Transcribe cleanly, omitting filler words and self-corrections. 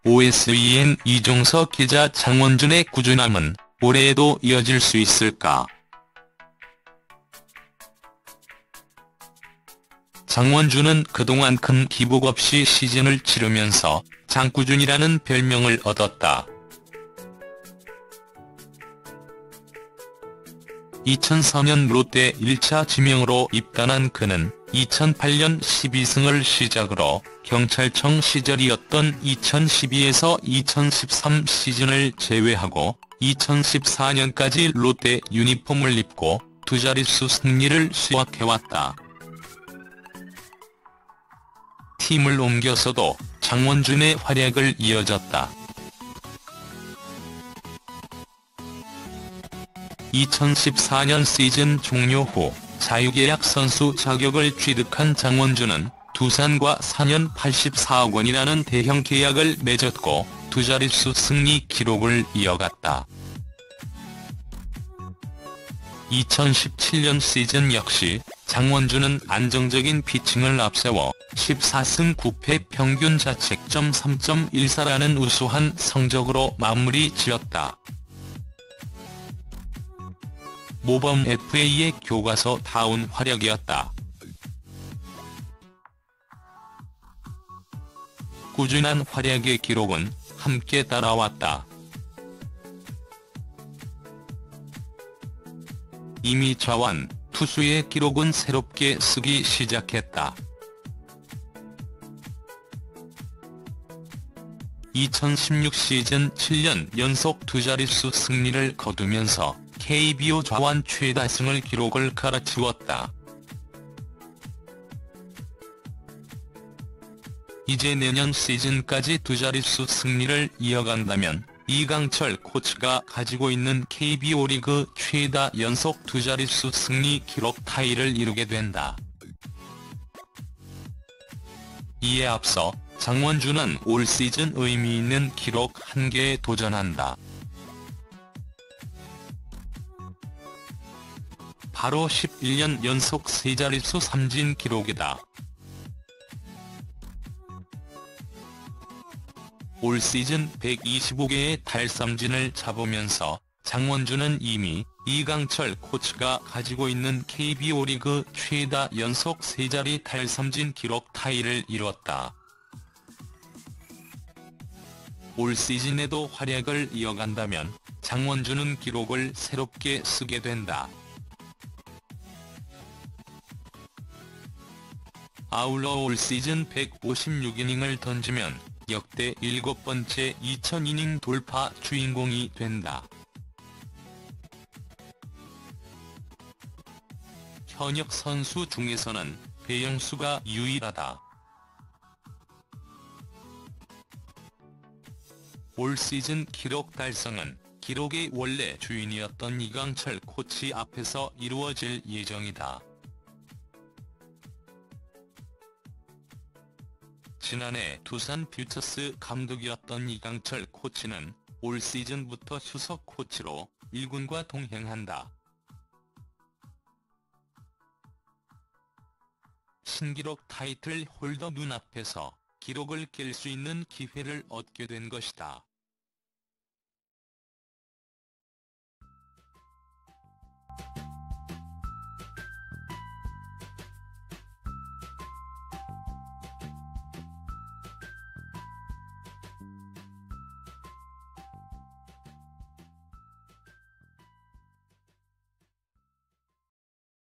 OSEN 이종석 기자 장원준의 꾸준함은 올해에도 이어질 수 있을까? 장원준은 그동안 큰 기복 없이 시즌을 치르면서 장꾸준이라는 별명을 얻었다. 2004년 롯데 1차 지명으로 입단한 그는 2008년 12승을 시작으로 경찰청 시절이었던 2012에서 2013 시즌을 제외하고 2014년까지 롯데 유니폼을 입고 두 자릿수 승리를 수확해왔다. 팀을 옮겨서도 장원준의 활약을 이어졌다. 2014년 시즌 종료 후 자유계약 선수 자격을 취득한 장원준은 두산과 4년 84억 원이라는 대형 계약을 맺었고 두 자릿수 승리 기록을 이어갔다. 2017년 시즌 역시 장원준은 안정적인 피칭을 앞세워 14승 9패 평균 자책점 3.14라는 우수한 성적으로 마무리 지었다. 모범 FA의 교과서다운 활약이었다. 꾸준한 활약의 기록은 함께 따라왔다. 이미 좌완, 투수의 기록은 새롭게 쓰기 시작했다. 2016 시즌 7년 연속 두 자릿수 승리를 거두면서 KBO 좌완 최다승을 기록을 갈아치웠다. 이제 내년 시즌까지 두 자릿수 승리를 이어간다면 이강철 코치가 가지고 있는 KBO 리그 최다 연속 두 자릿수 승리 기록 타이를 이루게 된다. 이에 앞서 장원준은 올 시즌 의미 있는 기록 1개에 도전한다. 바로 11년 연속 세 자릿수 삼진 기록이다. 올 시즌 125개의 달삼진을 잡으면서 장원준은 이미 이강철 코치가 가지고 있는 KBO 리그 최다 연속 세 자리 달삼진 기록 타이를 이뤘다. 올 시즌에도 활약을 이어간다면 장원준은 기록을 새롭게 쓰게 된다. 아울러 올 시즌 156이닝을 던지면 역대 7번째 2000이닝 돌파 주인공이 된다. 현역 선수 중에서는 배영수가 유일하다. 올 시즌 기록 달성은 기록의 원래 주인이었던 이강철 코치 앞에서 이루어질 예정이다. 지난해 두산 퓨처스 감독이었던 이강철 코치는 올 시즌부터 수석 코치로 1군과 동행한다. 신기록 타이틀 홀더 눈앞에서 기록을 깰 수 있는 기회를 얻게 된 것이다.